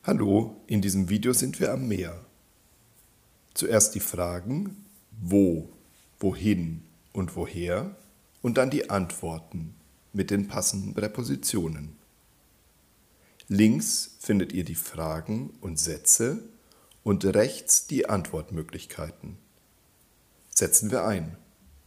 Hallo, in diesem Video sind wir am Meer. Zuerst die Fragen wo, wohin und woher und dann die Antworten mit den passenden Präpositionen. Links findet ihr die Fragen und Sätze und rechts die Antwortmöglichkeiten. Setzen wir ein.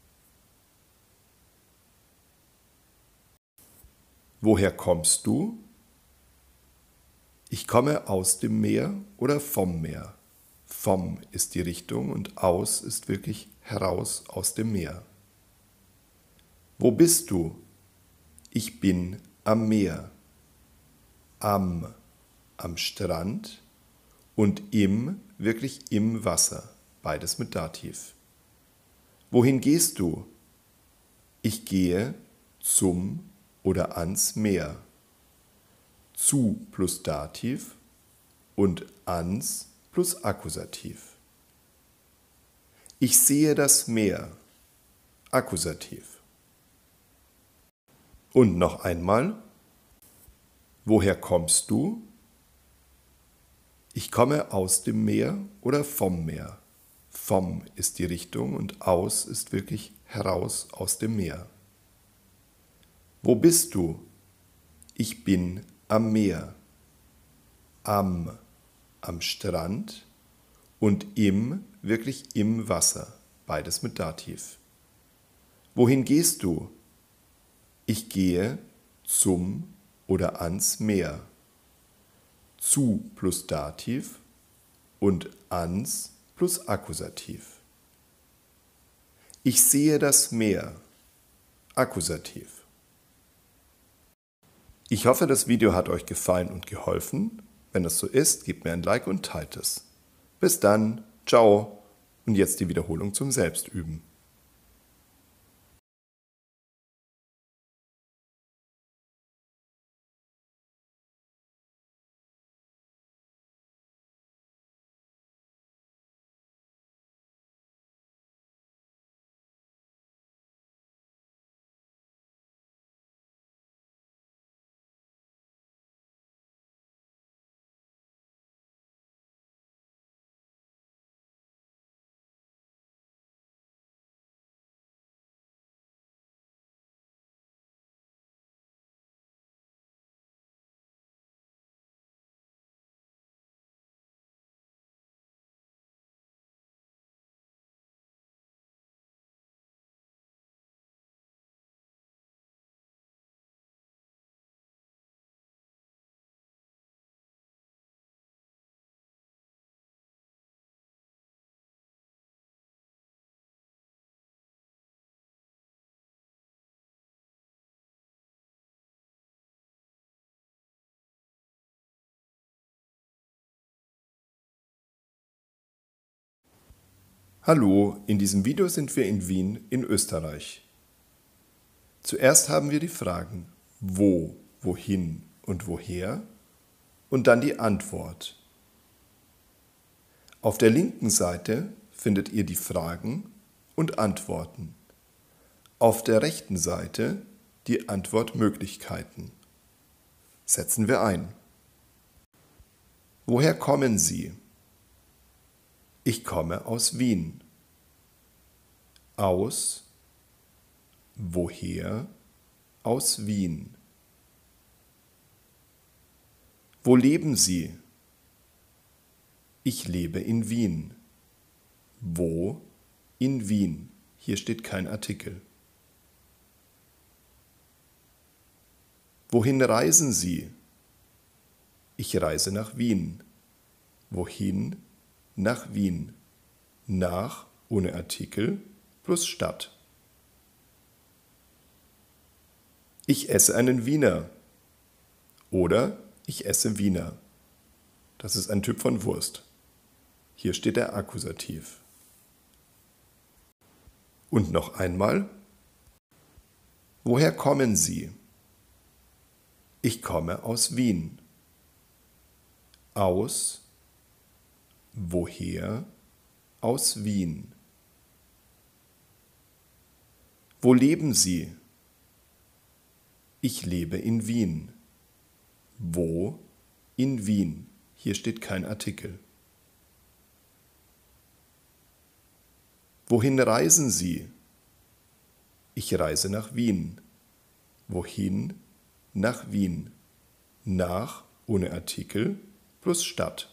Woher kommst du? Ich komme aus dem Meer oder vom Meer. Vom ist die Richtung und aus ist wirklich heraus aus dem Meer. Wo bist du? Ich bin am Meer. Am Strand und im wirklich im Wasser. Beides mit Dativ. Wohin gehst du? Ich gehe zum oder ans Meer. Zu plus Dativ und ans plus Akkusativ. Ich sehe das Meer. Akkusativ. Und noch einmal. Woher kommst du? Ich komme aus dem Meer oder vom Meer. Vom ist die Richtung und aus ist wirklich heraus aus dem Meer. Wo bist du? Ich bin am Meer. Am Strand und im wirklich im Wasser. Beides mit Dativ. Wohin gehst du? Ich gehe zum oder ans Meer. Zu plus Dativ und ans plus Akkusativ. Ich sehe das Meer. Akkusativ. Ich hoffe, das Video hat euch gefallen und geholfen. Wenn es so ist, gebt mir ein Like und teilt es. Bis dann, ciao und jetzt die Wiederholung zum Selbstüben. Hallo, in diesem Video sind wir in Wien in Österreich. Zuerst haben wir die Fragen wo, wohin und woher und dann die Antwort. Auf der linken Seite findet ihr die Fragen und Antworten. Auf der rechten Seite die Antwortmöglichkeiten. Setzen wir ein. Woher kommen Sie? Ich komme aus Wien. Aus, woher, aus Wien. Wo leben Sie? Ich lebe in Wien. Wo? In Wien. Hier steht kein Artikel. Wohin reisen Sie? Ich reise nach Wien. Wohin? Nach Wien. Nach ohne Artikel plus Stadt. Ich esse einen Wiener. Oder ich esse Wiener. Das ist ein Typ von Wurst. Hier steht der Akkusativ. Und noch einmal. Woher kommen Sie? Ich komme aus Wien. Aus, woher, aus Wien. Wo leben Sie? Ich lebe in Wien. Wo? In Wien. Hier steht kein Artikel. Wohin reisen Sie? Ich reise nach Wien. Wohin? Nach Wien. Nach ohne Artikel plus Stadt.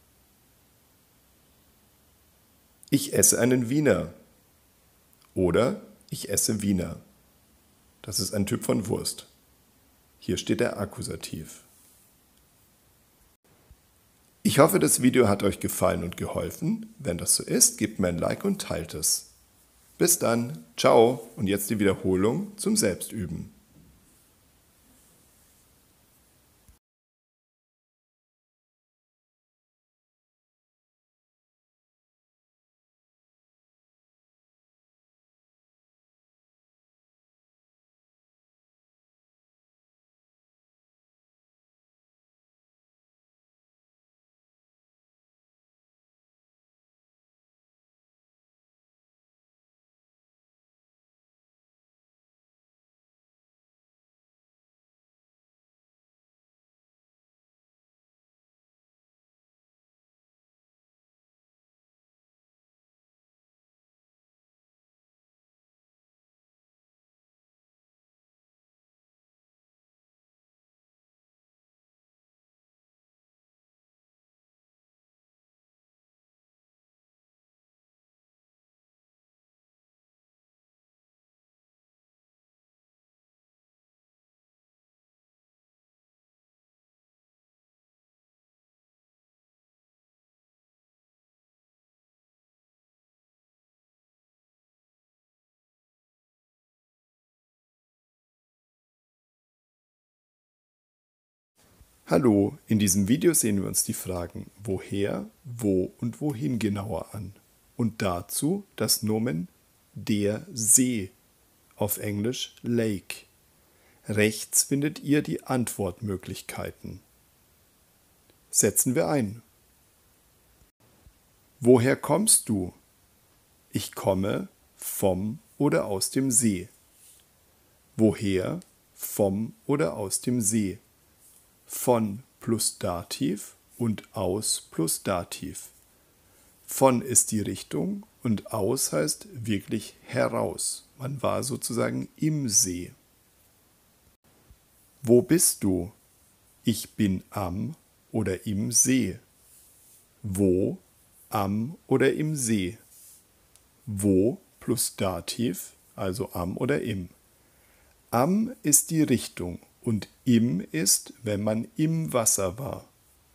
Ich esse einen Wiener. Oder ich esse Wiener. Das ist ein Typ von Wurst. Hier steht der Akkusativ. Ich hoffe, das Video hat euch gefallen und geholfen. Wenn das so ist, gebt mir ein Like und teilt es. Bis dann, ciao und jetzt die Wiederholung zum Selbstüben. Hallo, in diesem Video sehen wir uns die Fragen woher, wo und wohin genauer an. Und dazu das Nomen der See, auf Englisch Lake. Rechts findet ihr die Antwortmöglichkeiten. Setzen wir ein. Woher kommst du? Ich komme vom oder aus dem See. Woher? Vom oder aus dem See. Von plus Dativ und aus plus Dativ. Von ist die Richtung und aus heißt wirklich heraus. Man war sozusagen im See. Wo bist du? Ich bin am oder im See. Wo? Am oder im See. Wo plus Dativ, also am oder im. Am ist die Richtung und im ist, wenn man im Wasser war.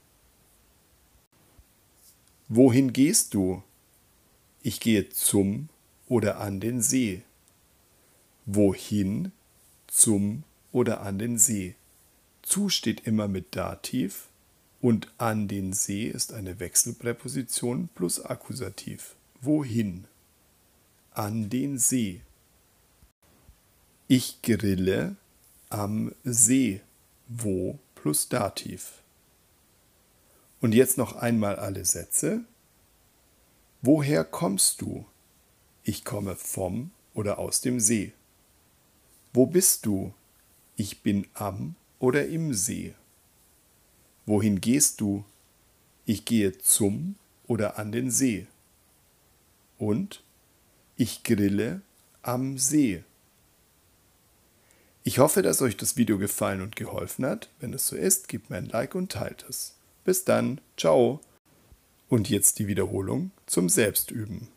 Wohin gehst du? Ich gehe zum oder an den See. Wohin? Zum oder an den See. Zu steht immer mit Dativ und an den See ist eine Wechselpräposition plus Akkusativ. Wohin? An den See. Ich grille am See. Wo plus Dativ. Und jetzt noch einmal alle Sätze. Woher kommst du? Ich komme vom oder aus dem See. Wo bist du? Ich bin am oder im See. Wohin gehst du? Ich gehe zum oder an den See. Und ich grille am See. Ich hoffe, dass euch das Video gefallen und geholfen hat. Wenn es so ist, gebt mir ein Like und teilt es. Bis dann, ciao. Und jetzt die Wiederholung zum Selbstüben.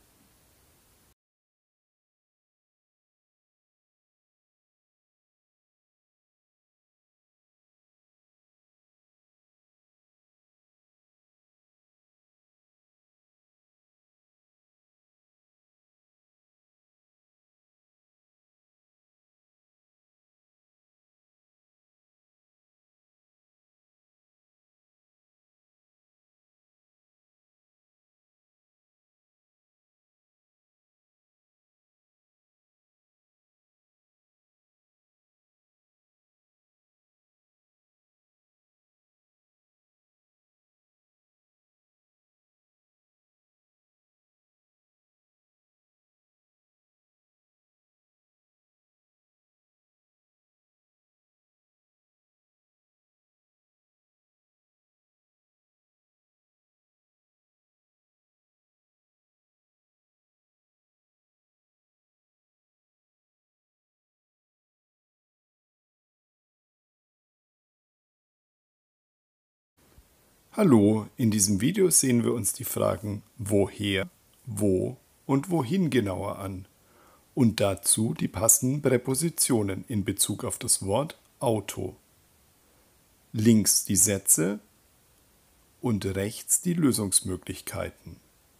Hallo, in diesem Video sehen wir uns die Fragen woher, wo und wohin genauer an und dazu die passenden Präpositionen in Bezug auf das Wort Auto. Links die Sätze und rechts die Lösungsmöglichkeiten.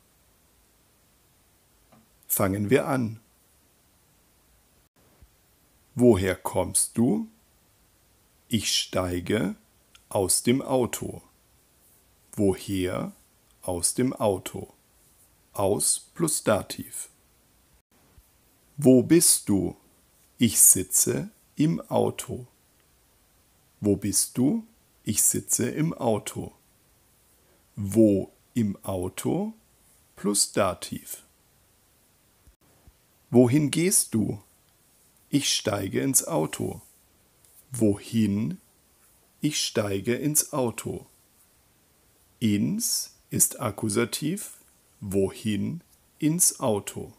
Fangen wir an. Woher kommst du? Ich steige aus dem Auto. Woher? Aus dem Auto. Aus plus Dativ. Wo bist du? Ich sitze im Auto. Wo bist du? Ich sitze im Auto. Wo im Auto plus Dativ. Wohin gehst du? Ich steige ins Auto. Wohin? Ich steige ins Auto. Ins ist Akkusativ. Wohin? Ins Auto.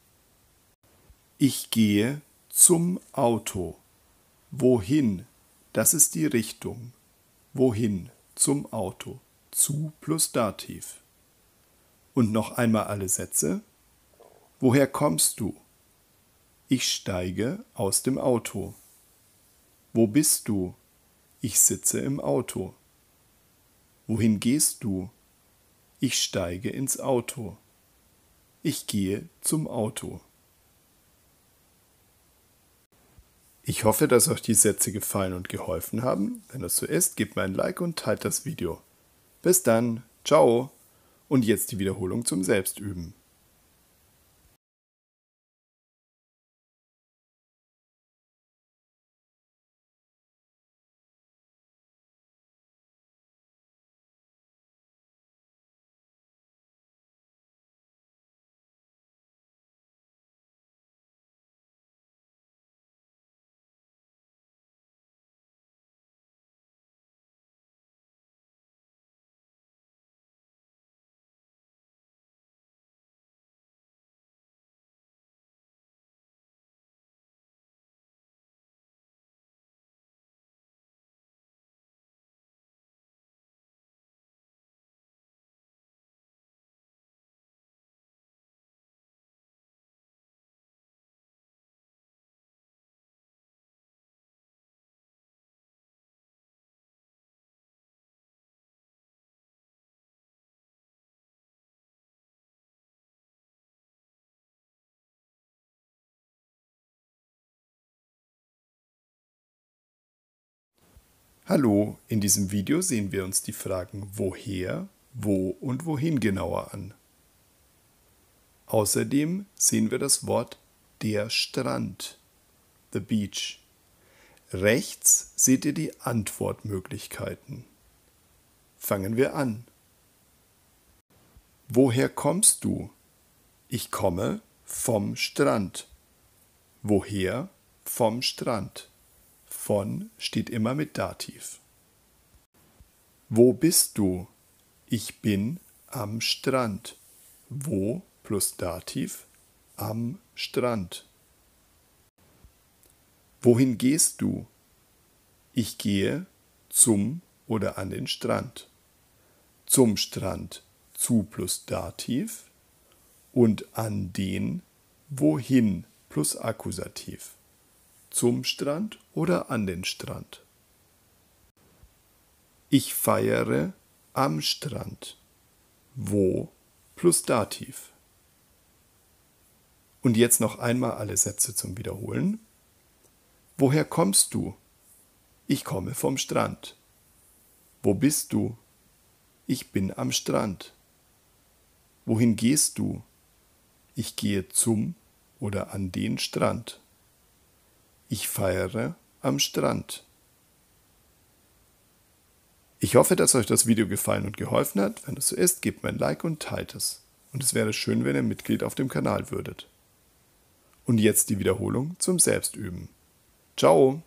Ich gehe zum Auto. Wohin? Das ist die Richtung. Wohin? Zum Auto. Zu plus Dativ. Und noch einmal alle Sätze. Woher kommst du? Ich steige aus dem Auto. Wo bist du? Ich sitze im Auto. Wohin gehst du? Ich steige ins Auto. Ich gehe zum Auto. Ich hoffe, dass euch die Sätze gefallen und geholfen haben. Wenn das so ist, gebt mir ein Like und teilt das Video. Bis dann, ciao! Und jetzt die Wiederholung zum Selbstüben. Hallo, in diesem Video sehen wir uns die Fragen woher, wo und wohin genauer an. Außerdem sehen wir das Wort der Strand, the beach. Rechts seht ihr die Antwortmöglichkeiten. Fangen wir an. Woher kommst du? Ich komme vom Strand. Woher? Vom Strand. Von steht immer mit Dativ. Wo bist du? Ich bin am Strand. Wo plus Dativ? Am Strand. Wohin gehst du? Ich gehe zum oder an den Strand. Zum Strand zu plus Dativ und an den wohin plus Akkusativ. Zum Strand oder an den Strand. Ich feiere am Strand. Wo plus Dativ. Und jetzt noch einmal alle Sätze zum Wiederholen. Woher kommst du? Ich komme vom Strand. Wo bist du? Ich bin am Strand. Wohin gehst du? Ich gehe zum oder an den Strand. Ich feiere am Strand. Ich hoffe, dass euch das Video gefallen und geholfen hat. Wenn das so ist, gebt mir ein Like und teilt es. Und es wäre schön, wenn ihr Mitglied auf dem Kanal würdet. Und jetzt die Wiederholung zum Selbstüben. Ciao!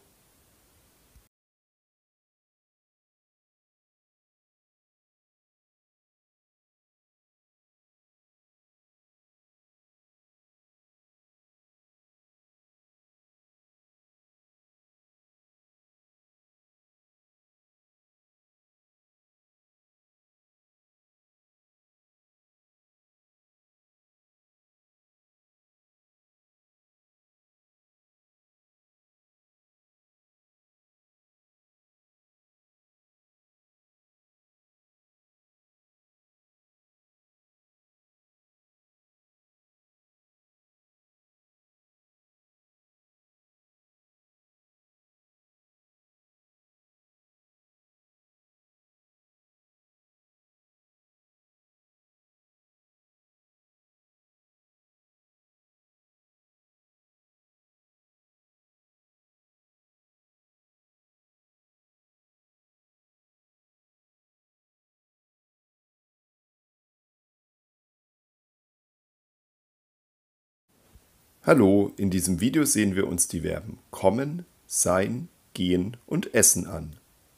Hallo, in diesem Video sehen wir uns die Verben kommen, sein, gehen und essen an.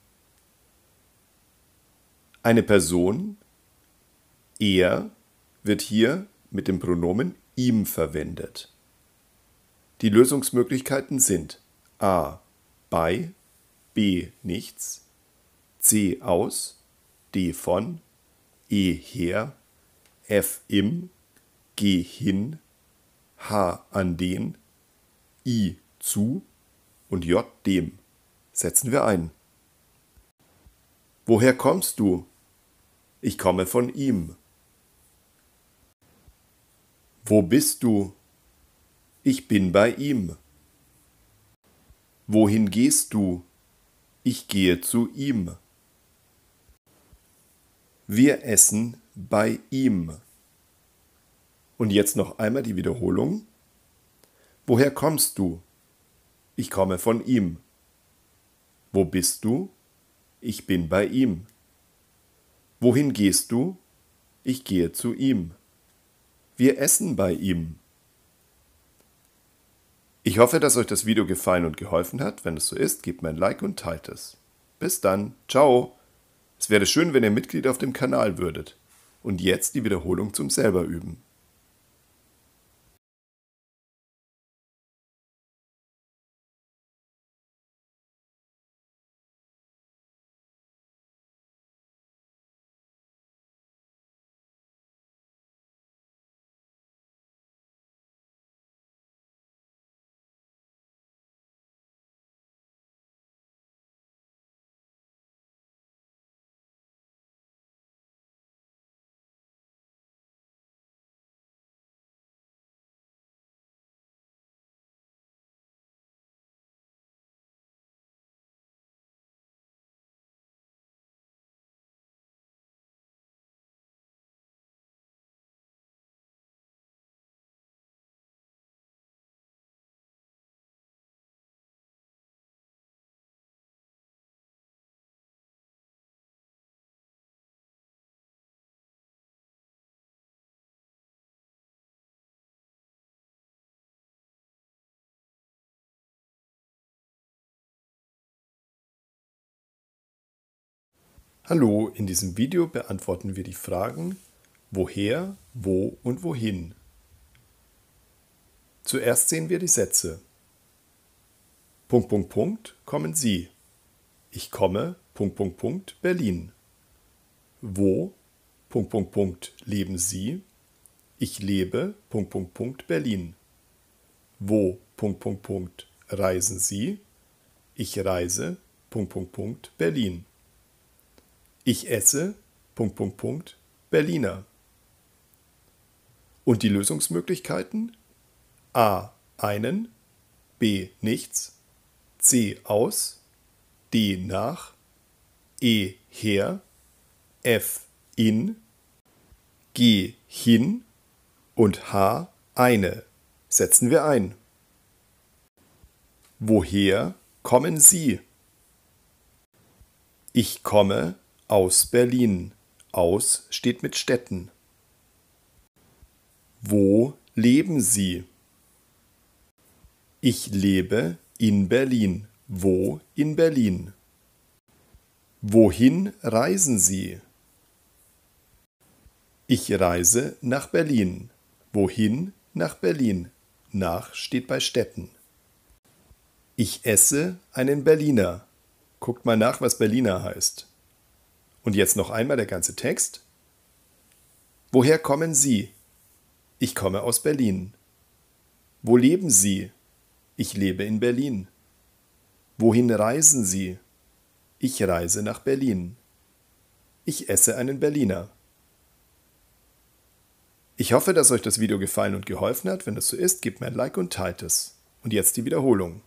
Eine Person, er, wird hier mit dem Pronomen ihm verwendet. Die Lösungsmöglichkeiten sind a. bei, b. nichts, c. aus, d. von, e. her, f. im, g. hin, h. an den, i. zu und j. dem. Setzen wir ein. Woher kommst du? Ich komme von ihm. Wo bist du? Ich bin bei ihm. Wohin gehst du? Ich gehe zu ihm. Wir essen bei ihm. Und jetzt noch einmal die Wiederholung. Woher kommst du? Ich komme von ihm. Wo bist du? Ich bin bei ihm. Wohin gehst du? Ich gehe zu ihm. Wir essen bei ihm. Ich hoffe, dass euch das Video gefallen und geholfen hat. Wenn es so ist, gebt mir ein Like und teilt es. Bis dann. Ciao. Es wäre schön, wenn ihr Mitglied auf dem Kanal würdet. Und jetzt die Wiederholung zum selber üben. Hallo, in diesem Video beantworten wir die Fragen woher, wo und wohin. Zuerst sehen wir die Sätze. Kommen Sie. Ich komme, Berlin. Wo, leben Sie? Ich lebe, Berlin. Wo, reisen Sie? Ich reise, Berlin. Ich esse, Berliner. Und die Lösungsmöglichkeiten? a. einen, b. nichts, c. aus, d. nach, e. her, f. in, g. hin und h. eine. Setzen wir ein. Woher kommen Sie? Ich komme aus Berlin. Aus steht mit Städten. Wo leben Sie? Ich lebe in Berlin. Wo in Berlin? Wohin reisen Sie? Ich reise nach Berlin. Wohin nach Berlin? Nach steht bei Städten. Ich esse einen Berliner. Guckt mal nach, was Berliner heißt. Und jetzt noch einmal der ganze Text. Woher kommen Sie? Ich komme aus Berlin. Wo leben Sie? Ich lebe in Berlin. Wohin reisen Sie? Ich reise nach Berlin. Ich esse einen Berliner. Ich hoffe, dass euch das Video gefallen und geholfen hat. Wenn das so ist, gebt mir ein Like und teilt es. Und jetzt die Wiederholung.